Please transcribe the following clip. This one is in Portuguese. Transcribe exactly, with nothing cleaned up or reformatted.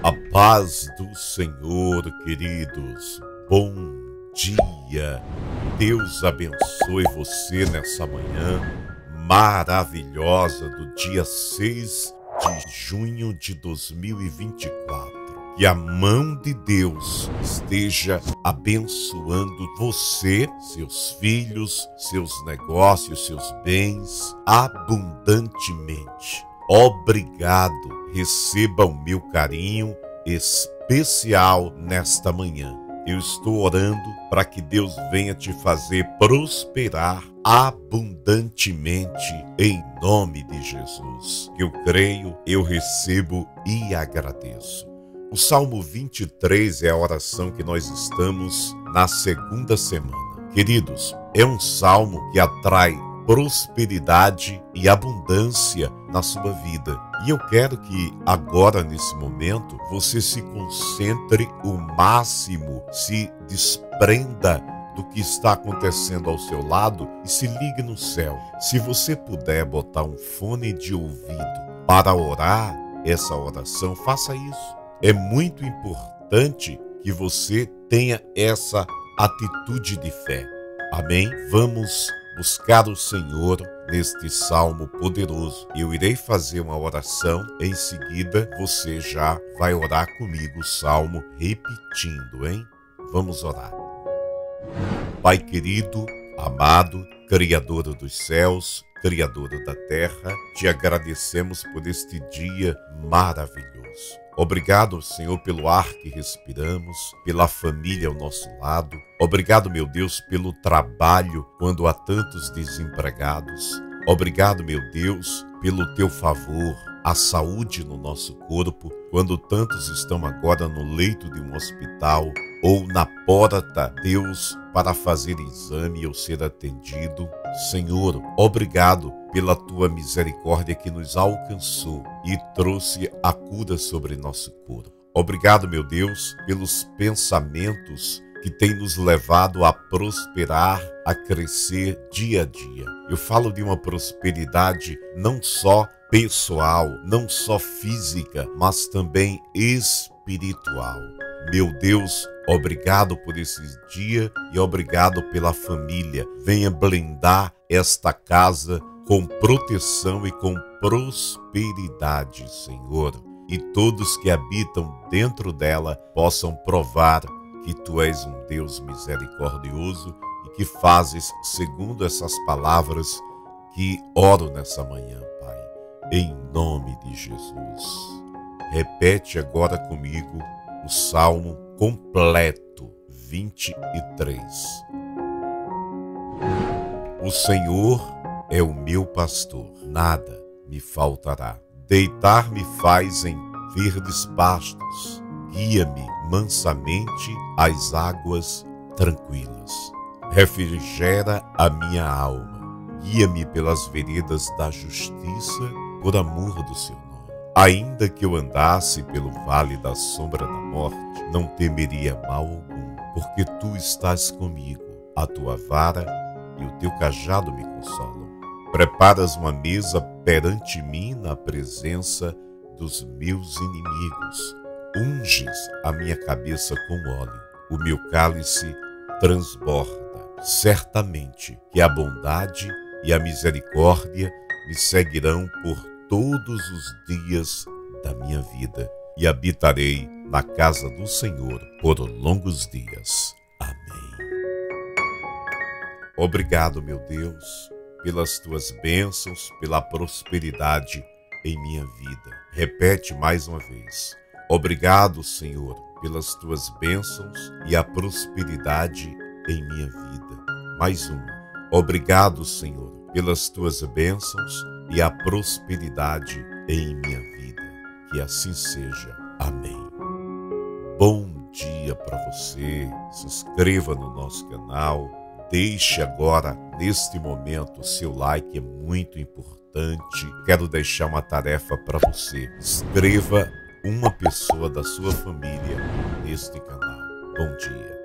A paz do Senhor, queridos. Bom dia. Deus abençoe você nessa manhã maravilhosa do dia seis de junho de dois mil e vinte e quatro. Que a mão de Deus esteja abençoando você, seus filhos, seus negócios, seus bens abundantemente. Obrigado. Receba o meu carinho especial nesta manhã. Eu estou orando para que Deus venha te fazer prosperar abundantemente em nome de Jesus. Eu creio, eu recebo e agradeço. O Salmo vinte e três é a oração que nós estamos na segunda semana. Queridos, é um salmo que atrai prosperidade e abundância na sua vida. E eu quero que agora, nesse momento, você se concentre o máximo, se desprenda do que está acontecendo ao seu lado e se ligue no céu. Se você puder botar um fone de ouvido para orar essa oração, faça isso. É muito importante que você tenha essa atitude de fé. Amém? Vamos buscar o Senhor neste salmo poderoso. Eu irei fazer uma oração, em seguida você já vai orar comigo o salmo repetindo, hein? Vamos orar. Pai querido, amado, Criador dos céus, Criador da terra, te agradecemos por este dia maravilhoso. Obrigado, Senhor, pelo ar que respiramos, pela família ao nosso lado. Obrigado, meu Deus, pelo trabalho quando há tantos desempregados. Obrigado, meu Deus, pelo teu favor, a saúde no nosso corpo, quando tantos estão agora no leito de um hospital ou na porta, Deus, para fazer exame ou ser atendido. Senhor, obrigado pela tua misericórdia que nos alcançou e trouxe a cura sobre nosso corpo. Obrigado, meu Deus, pelos pensamentos que tem nos levado a prosperar, a crescer dia a dia. Eu falo de uma prosperidade não só pessoal, não só física, mas também espiritual. Meu Deus, obrigado por esse dia e obrigado pela família. Venha blindar esta casa com proteção e com prosperidade, Senhor. E todos que habitam dentro dela possam provar que Tu és um Deus misericordioso e que fazes segundo essas palavras que oro nessa manhã, Pai. Em nome de Jesus. Repete agora comigo o Salmo completo, vinte e três. O Senhor é o meu pastor, nada me faltará. Deitar-me faz em verdes pastos, guia-me mansamente às águas tranquilas. Refrigera a minha alma, guia-me pelas veredas da justiça, por amor do seu nome. Ainda que eu andasse pelo vale da sombra da morte, não temeria mal algum, porque Tu estás comigo, a Tua vara e o Teu cajado me consolam. Preparas uma mesa perante mim na presença dos meus inimigos. Unges a minha cabeça com óleo, o meu cálice transborda. Certamente que a bondade e a misericórdia me seguirão por todos os dias da minha vida, e habitarei na casa do Senhor por longos dias. Amém. Obrigado, meu Deus, pelas Tuas bênçãos, pela prosperidade em minha vida. Repete mais uma vez. Obrigado, Senhor, pelas Tuas bênçãos e a prosperidade em minha vida. Mais uma. Obrigado, Senhor, pelas Tuas bênçãos e a prosperidade em minha vida. Que assim seja. Amém. Bom dia para você. Se inscreva no nosso canal. Deixe agora, neste momento, o seu like, é muito importante. Quero deixar uma tarefa para você. Inscreva uma pessoa da sua família neste canal. Bom dia.